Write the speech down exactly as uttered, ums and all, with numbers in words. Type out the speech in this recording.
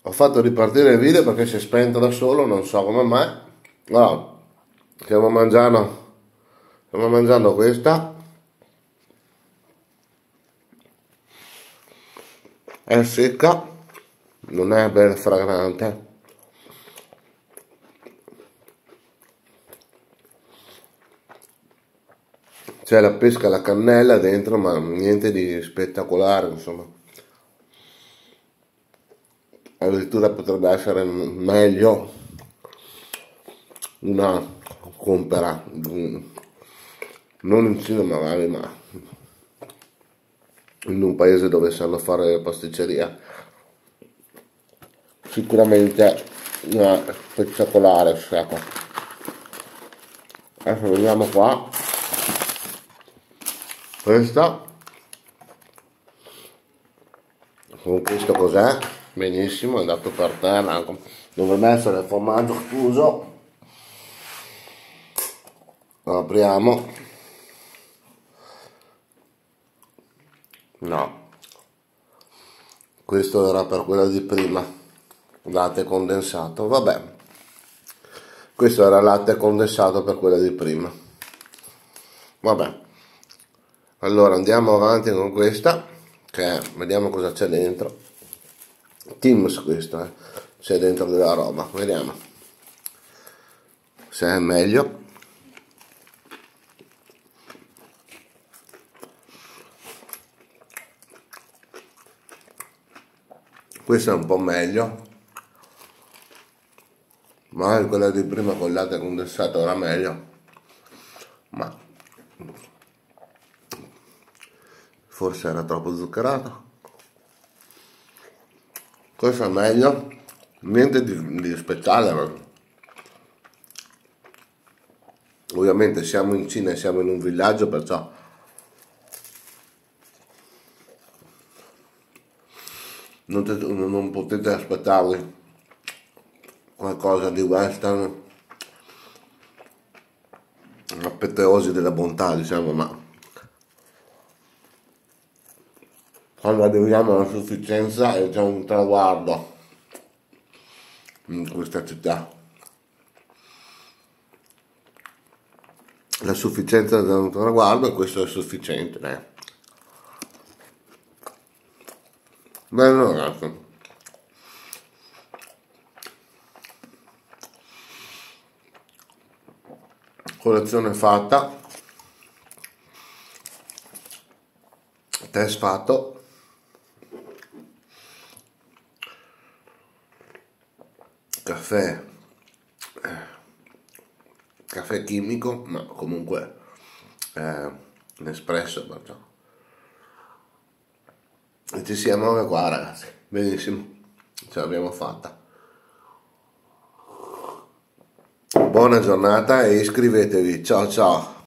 Ho fatto ripartire il video perché si è spento da solo, non so come mai. Allora, stiamo mangiando, stiamo mangiando questa. È secca, non è bella fragrante. C'è la pesca alla cannella dentro, ma niente di spettacolare, insomma. Addirittura potrebbe essere meglio una compera, non in Cina magari, ma in un paese dove sanno fare pasticceria. Sicuramente una spettacolare, ecco. Adesso vediamo qua. Questa con questo cos'è? Benissimo, è andato per terra, dovrebbe essere il formaggio chiuso. Lo apriamo. No, questo era per quella di prima, latte condensato, vabbè, questo era latte condensato per quella di prima, vabbè. Allora andiamo avanti con questa, che è, vediamo cosa c'è dentro. Tim's questo, eh. C'è dentro della roba, vediamo se è meglio. Questo è un po' meglio, ma quella di prima con il latte condensato era meglio, ma forse era troppo zuccherato. Questo è meglio, niente di, di speciale. Ovviamente siamo in Cina e siamo in un villaggio, perciò non, te, non potete aspettarvi qualcosa di western, appetitosi della bontà, diciamo, ma quando arriviamo alla sufficienza è già un traguardo in questa città. La sufficienza è un traguardo e questo è sufficiente, eh. Bene ragazzi, colazione fatta, test fatto, caffè, caffè chimico, ma comunque eh, un espresso, perciò. E ci siamo anche qua ragazzi, benissimo, ce l'abbiamo fatta. Buona giornata e iscrivetevi, ciao ciao.